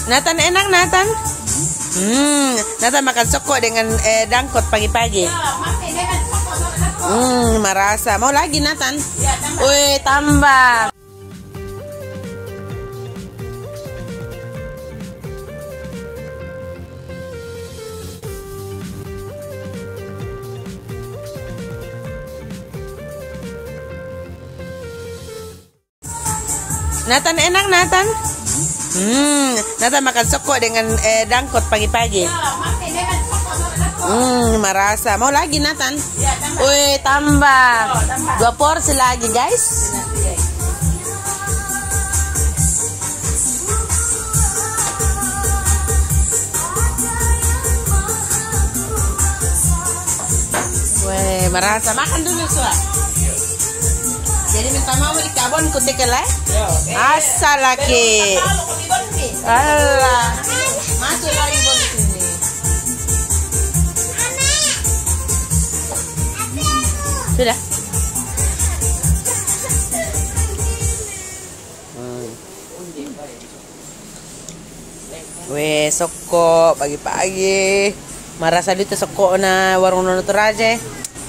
Nathan enak Nathan? Nathan makan soko dengan dangkot pagi-pagi. Merasa. Mau lagi Nathan? Wih, tambah. Nathan enak Nathan? Nathan makan soko dengan dangkot pagi-pagi. Merasa. Mau lagi Nathan? Wih, tambah. 2 porsi lagi guys. Wih, merasa. Makan dulu Suat. Jadi minta mau di kabon kutik lah. Asal lagi. Allah. Masuk lagi bon sini. Sudah. Weh, soko pagi-pagi. Marasa dito soko na warung Nono Toraja.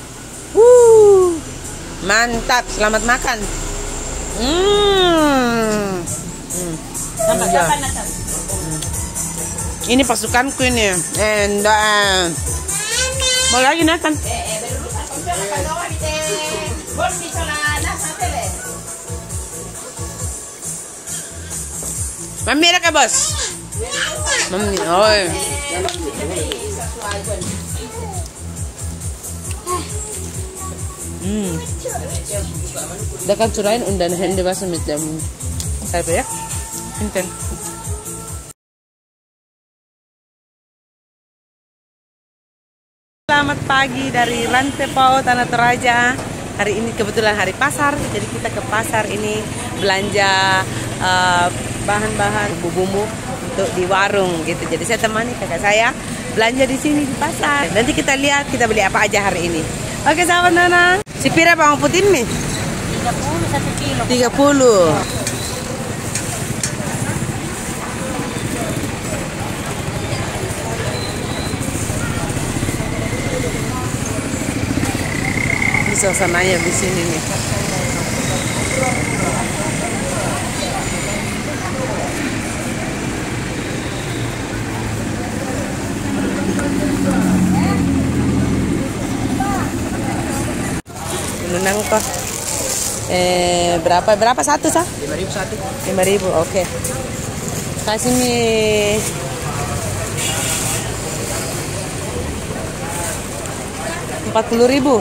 Mantap, selamat makan. Sampai kapan Nathan? Ini pasukanku ini. Mau lagi Nathan? Mamira ka bos? Mami, oi. Da kan curain undan hende basa mit dem. Sabe ya? Inten. Selamat pagi dari Rantepao Tanah Toraja. Hari ini kebetulan hari pasar, jadi kita ke pasar ini belanja bahan-bahan bumbu untuk di warung gitu. Jadi saya temani kakak saya belanja di sini di pasar. Nanti kita lihat kita beli apa aja hari ini. Oke sahabat Nana. Si pira bawang putih nih? 30 1 kilo. 30. Suasananya di sini nih. Menang kok. Berapa satu sah? 5.000 satu. 5.000, oke. Kasih nih. Rp40.000.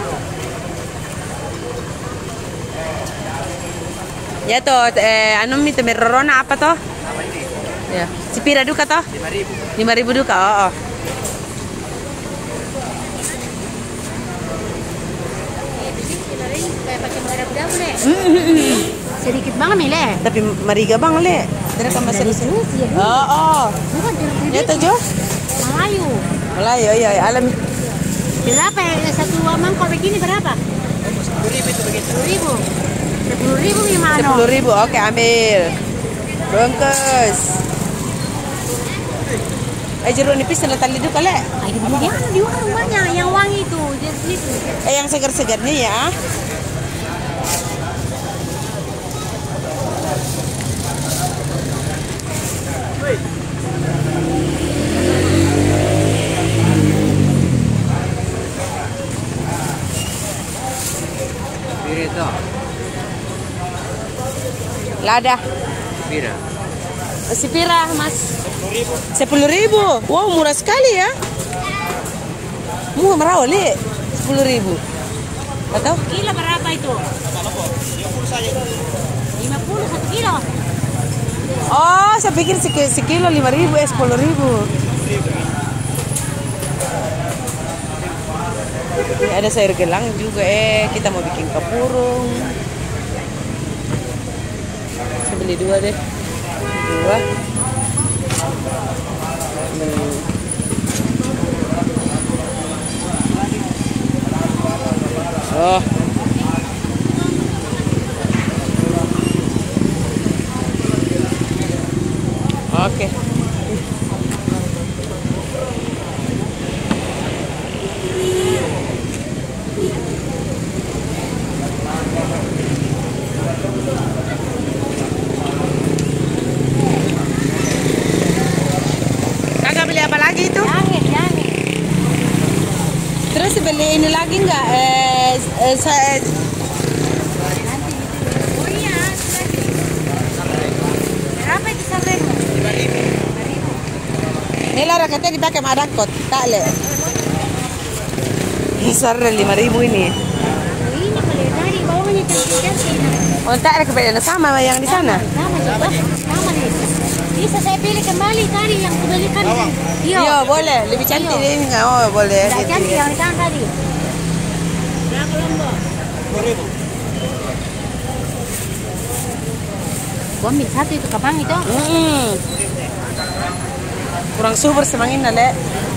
Ya toh, anu mi temerorona apa toh? Apa ini? Ya, Cipira duka toh? 5.000. 5.000 duka, oh. Sedikit banget nih le. Tapi mariga bang le. Tidak kan masih sini. Oh. Bukan Ya toh Jo? Melayu. Melayu, iya, alam. Berapa ya satu mangkok begini berapa? 10.000 itu begitu. 10.000. 10.000 gimana? 10.000, oke ambil. Bungkus. Jeruk nipis na tali do kale. Ay, di warung banyak yang wangi itu, itu. Yang segar-segar nih ya. Pirito. Lada. Pira. Sipira, Mas. 10.000. Wow, murah sekali ya. Murah li. 10.000. Atau? Kilo berapa itu? 50 saja. 50 1 kilo. Oh, saya pikir sekilo 5.000, 10.000. Ini ada sayur gelang juga kita mau bikin kapurung. Saya beli 2 deh. 2. Oh. Oke. Kakak beli apa lagi itu? Jangan. Terus beli ini lagi nggak? Saya Nanti itu. Oh iya, berapa itu sarden? 5.000. ini lah raketnya dipakai madangkot, tak le. Sarden 5.000 ini. Oh, ini boleh dari bawahnya cantik-cantik. Oh, tak ada kebedaannya sama yang di sana. Sama juga. Sama nih. Bisa saya pilih kembali tadi yang kebalikan. Iya, boleh. Lebih cantik Iya. ini nggak? Oh, boleh. Tidak Gitu, cantik ya. yang di sana tadi. Berapa lombok? 2.000. Gua ambil satu itu kapan itu? Kurang subur semangin le.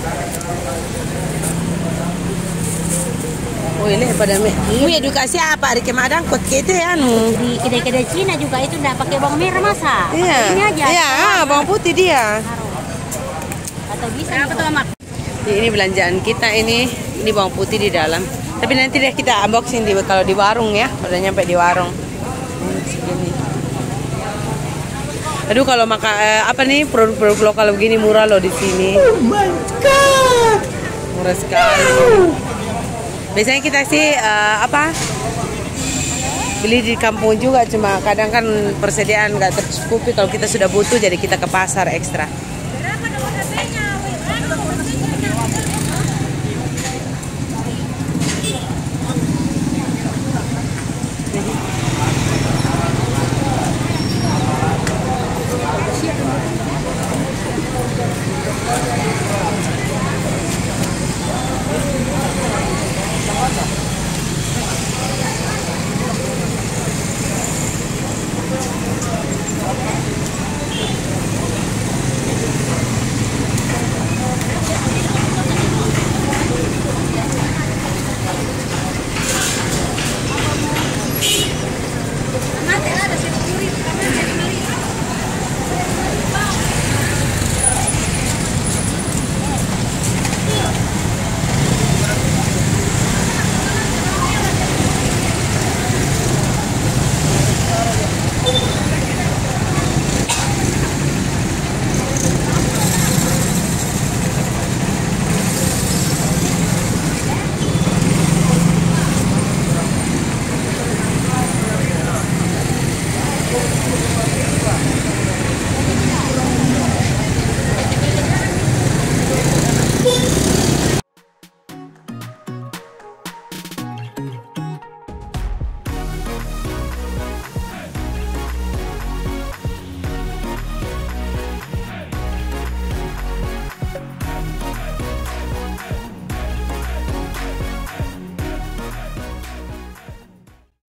Oh ini pada edukasi apa hari kemadang kot gitu ya anu. Di kedai-kedai Cina juga itu enggak pakai bawang merah masa. Iya. Ini aja. Iya, bawang putih dia. Atau bisa apa tuh, Mak? Ini belanjaan kita ini bawang putih di dalam. Tapi nanti deh kita unboxing kalau di warung ya. Udah nyampe di warung. Segini. Aduh kalau apa nih produk-produk lokal begini murah loh di sini. Oh my god. Murah sekali. Biasanya kita sih beli di kampung juga, cuma kadang kan persediaan nggak tercukupi. Kalau kita sudah butuh jadi kita ke pasar ekstra. Berapa nomor HP-nya?